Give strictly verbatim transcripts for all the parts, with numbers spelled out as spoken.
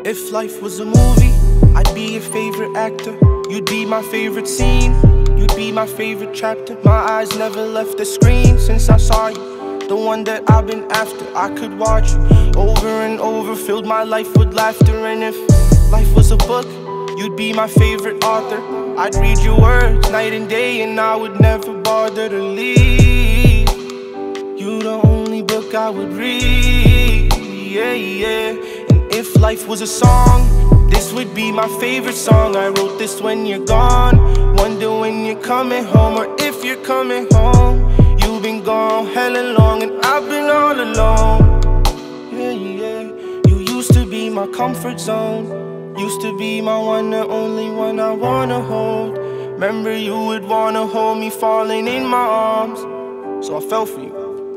If life was a movie, I'd be your favorite actor. You'd be my favorite scene, you'd be my favorite chapter. My eyes never left the screen since I saw you, the one that I've been after. I could watch you over and over, filled my life with laughter. And if life was a book, you'd be my favorite author. I'd read your words night and day, and I would never bother to leave. You're the only book I would read, yeah, yeah. And if life was a song, this would be my favorite song. I wrote this when you're gone, wonder when you're coming home, or if you're coming home. You've been gone hella long, and I've been all alone, yeah, yeah. You used to be my comfort zone, used to be my one and only one I wanna hold. Remember you would wanna hold me, falling in my arms, so I fell for you.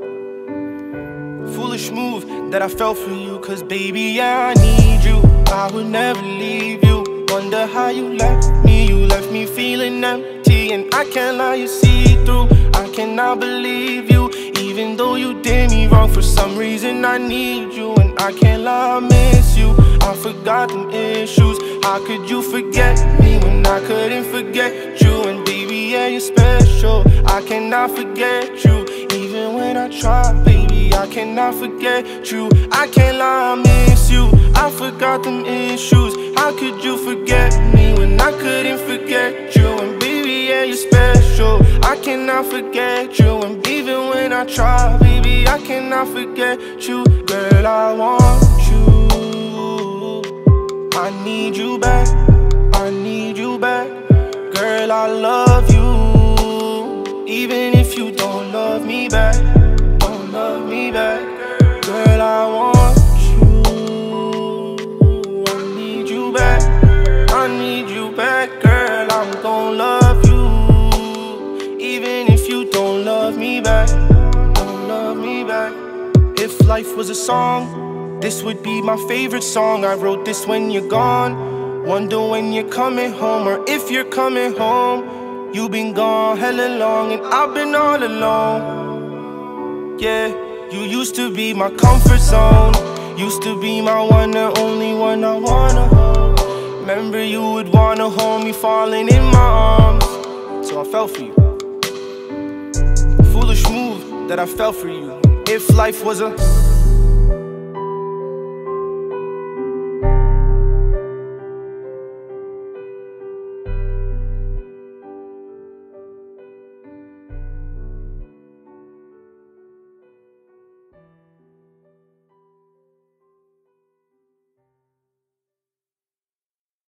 Foolish move that I fell for you, cause baby, yeah, I need you, I would never leave you. Wonder how you left me, you left me feeling empty. And I can't lie, you see through, I cannot believe you. Even though you did me wrong, for some reason I need you. And I can't lie, I miss you, I forgot them issues. How could you forget me when I couldn't forget you? And baby, yeah, you're special, I cannot forget you. Even when I try, baby, I cannot forget you. I can't lie, I miss you, I forgot them issues. How could you forget me when I couldn't forget you? And baby, yeah, you're special, I cannot forget you. And even when I try, baby, I cannot forget you. Girl, I want you, I need you back, I need you back. Girl, I love you, even if you don't love me back, don't love me back. Girl, I want you, I need you back, I need you back. Girl, I'm gon' love you, even if you don't love me back, don't love me back. If life was a song, this would be my favorite song. I wrote this when you're gone, wonder when you're coming home, or if you're coming home. You've been gone hella long, and I've been all alone, yeah. You used to be my comfort zone, used to be my one and only one I wanna hold. Remember you would wanna hold me, falling in my arms, so I fell for you. Foolish move that I fell for you. If life was a